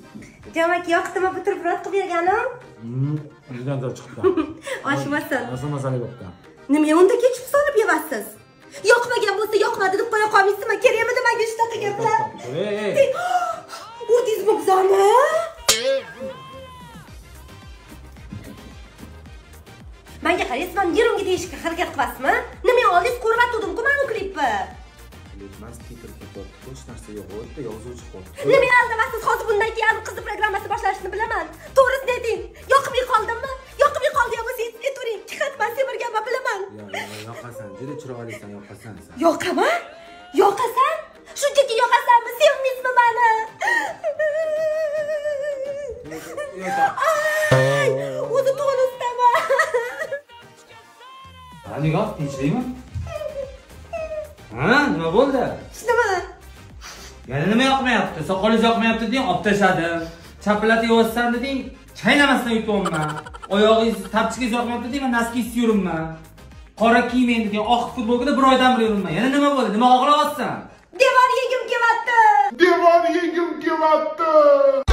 Demak, yoqdimi bu buterbrod qilib berganim? Bizdan da chiqdi. Oshmasin. Masala yo'qda. Nima unda ketchup solib yeyapsiz? Yoqmagan bo'lsa yoqmadi deb qo'ya qolmaysizmi? Kerakmi nimaga shunaqa gaplar? Ey. Urdingizmi bizani? Menga qaraysiz, men yerimga tegishga harakat qilasizmi? Nima oldingiz ko'rvatdim-ku men klipni. Mas Twitter ketib, hech narsaga qo'ydi, yozuvchi qo'ydi. Nima aldamasiz? Hozir bundan keyin qizni programmasi boshlashni bilaman. To'g'risini ayting. Yoqmay qoldimmi? Yoqmay qoldi yo bo'lsa aytavering. Jihatman semirganman bilaman. Yoqasan, juda chiroylisan, yoqasan sen. Yoqaman? Yoqasan? Shunchaki yoqasanmi? Sevmaysizmi meni? Ay, o'zi to'g'risizmi? Nigor, tinchlikmi? Ha, nima bo'ldi? Nima? Yana nima yoqmayapti? Soqolingiz yoqmayapti deng, olib tashladim. Chaplatib yozsan deding, chaynamasdan yutyapman. Oyog'ingiz, tapchingiz yoqmayapti deng, men naskisiz yuribman. Qora kiyim endi deng, oq futbolkada bir oydan beri yuribman. Yana nima bo'ldi? Nima og'riyapsan? Devor yegim kelyapti. Devor yegim kelyapti.